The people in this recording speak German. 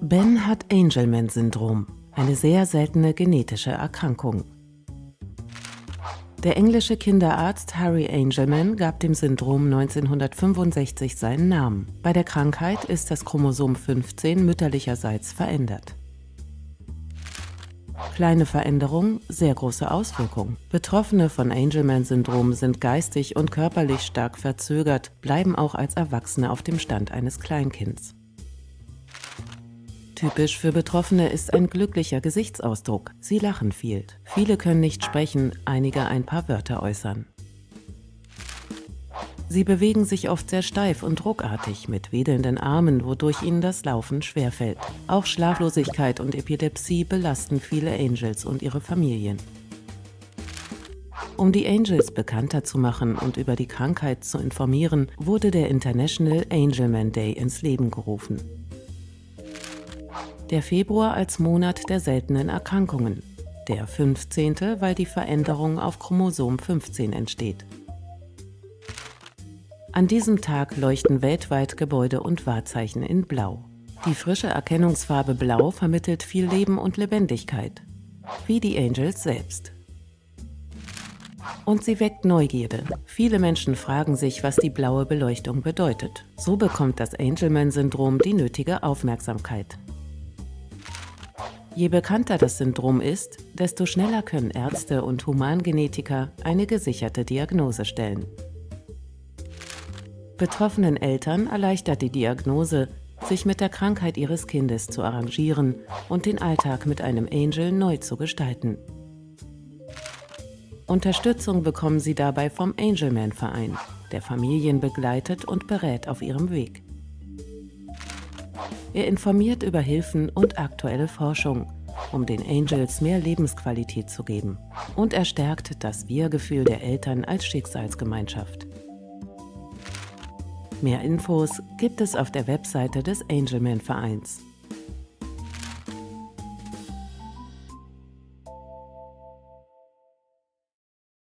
Ben hat Angelman-Syndrom, eine sehr seltene genetische Erkrankung. Der englische Kinderarzt Harry Angelman gab dem Syndrom 1965 seinen Namen. Bei der Krankheit ist das Chromosom 15 mütterlicherseits verändert. Kleine Veränderung, sehr große Auswirkung. Betroffene von Angelman-Syndrom sind geistig und körperlich stark verzögert, bleiben auch als Erwachsene auf dem Stand eines Kleinkinds. Typisch für Betroffene ist ein glücklicher Gesichtsausdruck. Sie lachen viel. Viele können nicht sprechen, einige ein paar Wörter äußern. Sie bewegen sich oft sehr steif und ruckartig mit wedelnden Armen, wodurch ihnen das Laufen schwerfällt. Auch Schlaflosigkeit und Epilepsie belasten viele Angels und ihre Familien. Um die Angels bekannter zu machen und über die Krankheit zu informieren, wurde der International Angelman Day ins Leben gerufen. Der Februar als Monat der seltenen Erkrankungen. Der 15., weil die Veränderung auf Chromosom 15 entsteht. An diesem Tag leuchten weltweit Gebäude und Wahrzeichen in Blau. Die frische Erkennungsfarbe Blau vermittelt viel Leben und Lebendigkeit, wie die Angels selbst. Und sie weckt Neugierde. Viele Menschen fragen sich, was die blaue Beleuchtung bedeutet. So bekommt das Angelman-Syndrom die nötige Aufmerksamkeit. Je bekannter das Syndrom ist, desto schneller können Ärzte und Humangenetiker eine gesicherte Diagnose stellen. Betroffenen Eltern erleichtert die Diagnose, sich mit der Krankheit ihres Kindes zu arrangieren und den Alltag mit einem Angel neu zu gestalten. Unterstützung bekommen sie dabei vom Angelman-Verein, der Familien begleitet und berät auf ihrem Weg. Er informiert über Hilfen und aktuelle Forschung, um den Angels mehr Lebensqualität zu geben, und er stärkt das Wir-Gefühl der Eltern als Schicksalsgemeinschaft. Mehr Infos gibt es auf der Webseite des Angelman-Vereins.